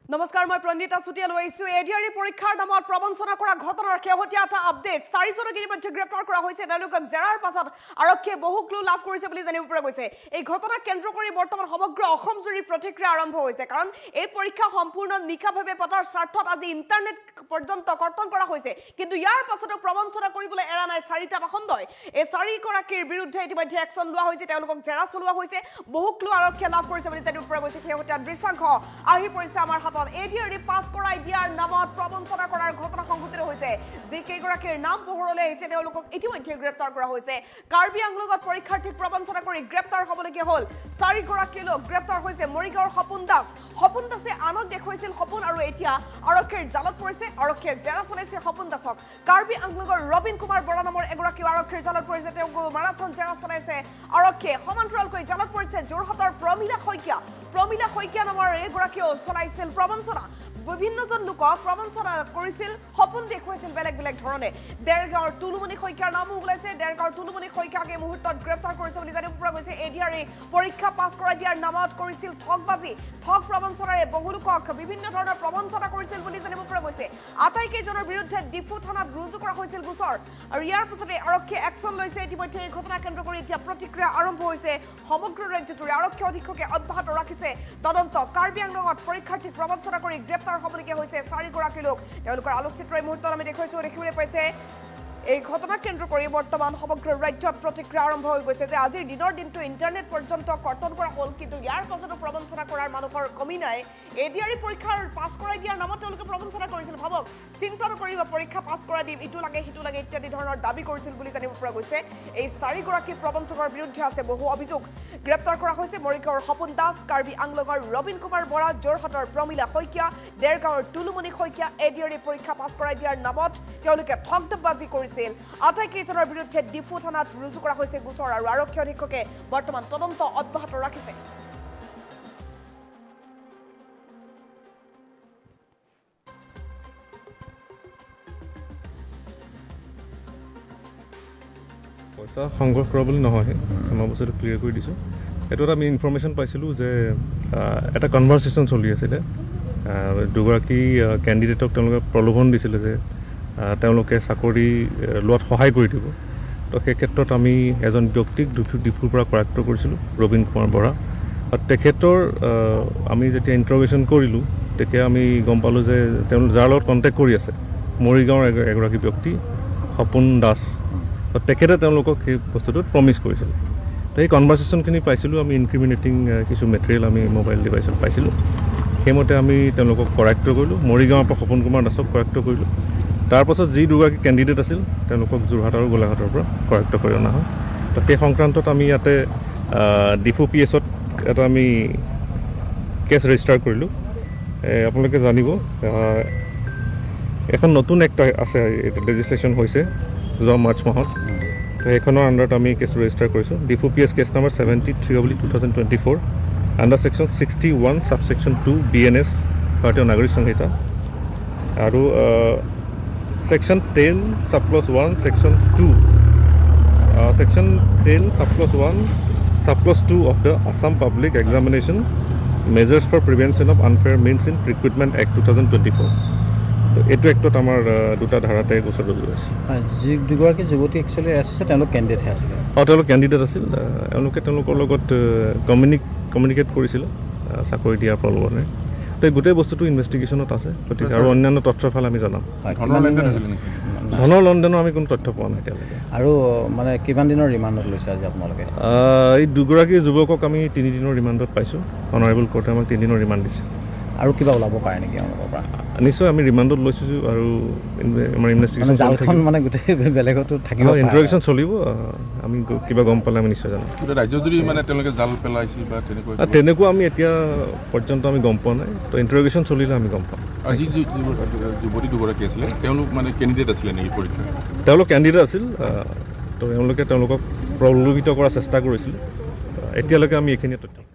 নমস্কাৰ মই প্ৰণিতা সুটিয়া লৈছো এডিআৰই পৰীক্ষাৰ নামত প্ৰবঞ্চনা কৰা ঘটনাৰ শেহতীয়া এটা আপডেট 4 জনক ইতিমধ্যে গ্ৰেপ্তাৰ কৰা হৈছে তেওঁলোকক জেৰাৰ পাছত আৰক্ষীয়ে বহু ক্লু লাভ কৰিছে বুলি জানিব পৰা গৈছে এই ঘটনাক কেন্দ্ৰ কৰি বৰ্তমান সমগ্ৰ অসম জুৰি প্ৰতিক্ৰিয়া আৰম্ভ হৈছে কাৰণ এই পৰীক্ষা সম্পূৰ্ণ নিকাভাৱে পতাৰ স্বাৰ্থত আজি ইন্টাৰনেট পৰ্যন্ত কৰ্তন কৰা হৈছে কিন্তু ইয়াৰ পাছতো প্ৰবঞ্চনা কৰিবলৈ এৰা নাই চাৰিটা বাখণ্ডই এই চাৰিগৰাকীৰ বিৰুদ্ধে ইতিমধ্যে একচন লোৱা হৈছে তেওঁলোকক জেৰা চলোৱা হৈছে বহু ক্লু আৰক্ষীয়ে লাভ কৰিছে বুলি জানিব পৰা গৈছে শেহতীয়া দৃশ্যাংশ আহি পৰিছে আমাৰ এডিআৰই পাস কৰাই দিয়াৰ নামত প্ৰবঞ্চনা কৰাৰ ঘটনা সংঘটিত হৈছে যি কেইগৰাকীৰ নাম পোহৰলৈ আহিছে তেওঁলোকক ইতিমধ্যে গ্ৰেপ্তাৰ কৰা হৈছে কাৰ্বি আংলঙত পৰীক্ষাৰ্থীক প্ৰবঞ্চনা কৰি গ্ৰেপ্তাৰ হ'বলগীয়া হ'ল চাৰিগৰাকী লোক গ্ৰেপ্তাৰ হৈছে মৰিগাঁৱৰ সপোন দাসে আনক দেখুৱাইছিল সপোন আৰু এতিয়া আৰক্ষীৰ জালত পৰিছে আৰক্ষীয়ে জেৰা চলাইছে সপোন দাসক কাৰ্বি আংলঙৰ ৰবিন কুমাৰ বৰা নামৰ এগৰাকী আৰক্ষীৰ জালত পৰিছে তেওঁক মাৰাথন জেৰা চলাইছে আৰক্ষীয়ে সমান্তৰালকৈ জালত পৰিছে যোৰহাটৰ প্ৰমিলা শইকীয়া নামৰ এগৰাকীও চলাইছিল প্ৰবঞ্চনা বিভিন্নজন লোকক প্ৰবঞ্চনা কৰিছিল সপোন দেখুৱাইছিল বেলেগ ধৰণে দেৰগাঁৱৰ তুলুমণি শইকীয়াৰ নামো ওলাইছে দেৰগাঁৱৰ তুলুমণি শইকীয়াক এই মুহূৰ্তত গ্ৰেপ্তাৰ কৰিছে বুলি জানিব পৰা গৈছে এডিআৰই পৰীক্ষা পাছ কৰাই দিয়াৰ নামত কৰিছিল ঠগ প্ৰবঞ্চনাৰে বহু লোকক বিভিন্ন ধৰণৰ প্ৰবঞ্চনা কৰিছিল বুলি জানিব পৰা গৈছে আটাইকেইজনৰ বিৰুদ্ধে ডিফু থানাত ৰুজু কৰা হৈছিল গোচৰ আৰু ইয়াৰ পিছতে আৰক্ষীয়ে একচন লৈছে ইতিমধ্যে এই ঘটনা কেন্দ্ৰ কৰি এতিয়া প্ৰতিক্ৰিয়া আৰম্ভ হৈছে সমগ্ৰ ৰাজ্যজুৰি আৰক্ষী অধীক্ষকে অব্যাহত ৰাখিছে তদন্ত কাৰ্বি আংলঙত পৰীক্ষাৰ্থীক প্ৰবঞ্চনা কৰি গ্ৰেপ্তাৰ হ'বলগীয়া হৈছে চাৰিগৰাকী লোক তেওঁলোকৰ আলোকচিত্ৰ এই মুহূৰ্তত আমি দেখিবলৈ পাইছে এই ঘটনাক কেন্দ্ৰ কৰি বৰ্তমান সমগ্ৰ ৰাজ্যত প্ৰতিক্ৰিয়া আৰম্ভ হৈ গৈছে যে আজিৰ দিনৰ দিনটো ইন্টাৰনেট পৰ্যন্ত কৰ্তন কৰা হ'ল কিন্তু ইয়াৰ পাছতো প্ৰবঞ্চনা কৰাৰ মানুহৰ কমি নাই এডিআৰই পৰীক্ষাৰ পাছ কৰাই দিয়াৰ নামত তেওঁলোকে প্ৰবঞ্চনা কৰিছিল ভাবক চিন্তা নকৰিব পৰীক্ষা পাছ কৰাই দিম ইটো লাগে সিটো লাগে ইত্যাদি ধৰণৰ দাবী কৰিছিল বুলি জানিব পৰা গৈছে এই চাৰিগৰাকী প্ৰবঞ্চকৰ বিৰুদ্ধে আছে বহু অভিযোগ গ্ৰেপ্তাৰ কৰা হৈছে মৰিগাঁৱৰ সপোন দাস কাৰ্বি আংলঙৰ ৰবিন কুমাৰ বৰা যোৰহাটৰ প্ৰমিলা শইকীয়া দেৰগাঁৱৰ তুলুমণি শইকীয়া এডিআৰই পৰীক্ষা পাছ কৰাই দিয়াৰ নামত তেওঁলোকে ঠগবাজি কৰিছিল আটাইকেইজনৰ বিৰুদ্ধে ডিফু থানাত ৰুজু কৰা হৈছে গোচৰ আৰু আৰক্ষী অধীক্ষকে বৰ্তমান তদন্ত অব্যাহত ৰাখিছে পইচা সংগ্ৰহ কৰা বুলি নহয় মই বস্তুটো ক্লিয়াৰ কৰি দিছোঁ এইটো আমি ইনফৰমেশ্যন পাইছিলোঁ যে এটা কনভাৰ্চেশ্যন চলি আছিলে দুগৰাকী কেণ্ডিডেটক তেওঁলোকে প্ৰলোভন দিছিলে যে তেওঁলোকে চাকৰি লোৱাত সহায় কৰি দিব তো সেই ক্ষেত্ৰত আমি এজন ব্যক্তিক ডিফুৰ পৰা কৰায়ত্ব কৰিছিলোঁ ৰবিন কুমাৰ বৰা আৰু তেখেতৰ আমি যেতিয়া ইণ্টাৰভিউশ্যন কৰিলোঁ তেতিয়া আমি গম পালোঁ যে তেওঁলোক যাৰ লগত কণ্টেক্ট কৰি আছে মৰিগাঁৱৰ এগৰাকী ব্যক্তি সপোন দাস তেখেতে তেওঁলোকক সেই বস্তুটোত প্ৰমিছ কৰিছিল তো এই কনভাৰ্চেশ্যনখিনি পাইছিলোঁ আমি ইনক্ৰিমিনেটিং কিছু মেটেৰিয়েল আমি মোবাইল ডিভাইচত পাইছিলোঁ সেইমতে আমি তেওঁলোকক কৰায়ত্ব কৰিলোঁ মৰিগাঁৱৰ পৰা সপোন কুমাৰ দাসক কৰায়ত্ব কৰিলোঁ তাৰপাছত যি দুগৰাকী কেণ্ডিডেট আছিল তেওঁলোকক যোৰহাট আৰু গোলাঘাটৰ পৰা কৰায়ত্ব কৰি অনা হয় তো সেই সংক্ৰান্তত আমি ইয়াতে ডিফু PSত এটা আমি কেছ ৰেজিষ্টাৰ কৰিলোঁ আপোনালোকে জানিব এখন নতুন এক্ট আছে লেজিছলেশ্যন হৈছে যোৱা মাৰ্চ মাহত তো সেইখনৰ আণ্ডাৰত আমি কেছটো ৰেজিষ্টাৰ কৰিছোঁ Diphu PS case number 73/2024 under section 61 subsection 2 BNS ভাৰতীয় নাগৰিক সংহিতা আৰু Section 10 subclause 1 Section 2 Section 10 subclause 1 subclause 2 of the Assam Public Examination Measures for Prevention of Unfair Means in Recruitment Act 2024 এইটো এক্টত আমাৰ দুটা ধাৰাতে গোচৰ ৰুজু হৈছে দুগৰাকী যুৱতী একচুৱেলি আছে তেওঁলোক কেণ্ডিডেট আছিল তেওঁলোক কেণ্ডিডেট আছিল তেওঁলোকৰ লগত কমিউনিকেট কৰিছিল চাকৰি দিয়াৰ প্ৰলোভনে তো এই গোটেই বস্তুটো ইনভেষ্টিগেশ্যনত আছে গতিকে আৰু অন্যান্য তথ্যৰ ফালে আমি জনাম ধনৰ লেনদেনৰ আমি কোনো তথ্য পোৱা নাই এতিয়ালৈকে আৰু মানে কিমান দিনৰ ৰিমাণ্ডত লৈছে আজি আপোনালোকে এই দুগৰাকী যুৱকক আমি 3 দিনৰ ৰিমাণ্ডত পাইছোঁ অনাৰেবল কোৰ্টে আমাক 3 দিনৰ ৰিমাণ্ড দিছে আৰু কিবা ওলাব পাৰে নেকি আপোনালোকৰ পৰা নিশ্চয় আমি ৰিমাণ্ডত লৈছোঁ আৰু আমাৰ ইনভেষ্টিগেশ্যন জালখন মানে গোটেই বেলেগতো থাকিব ইণ্টাৰভিউশ্যন চলিব আমি কিবা গম পালে আমি নিশ্চয় জানাম ৰাজ্যজুৰি মানে তেওঁলোকে জাল পেলাইছিল বা তেনেকুৱা আমি এতিয়া পৰ্যন্ত আমি গম পোৱা নাই তো ইণ্টাৰভিউশ্যন চলিলে আমি গম পাম আজি যুৱতী দুগৰাকী আছিলে তেওঁলোক মানে কেণ্ডিডেট আছিলে নেকি পৰীক্ষা তেওঁলোক কেণ্ডিডেট আছিল তো তেওঁলোকে তেওঁলোকক প্ৰলোভিত কৰাৰ চেষ্টা কৰিছিল এতিয়ালৈকে আমি এইখিনি তথ্য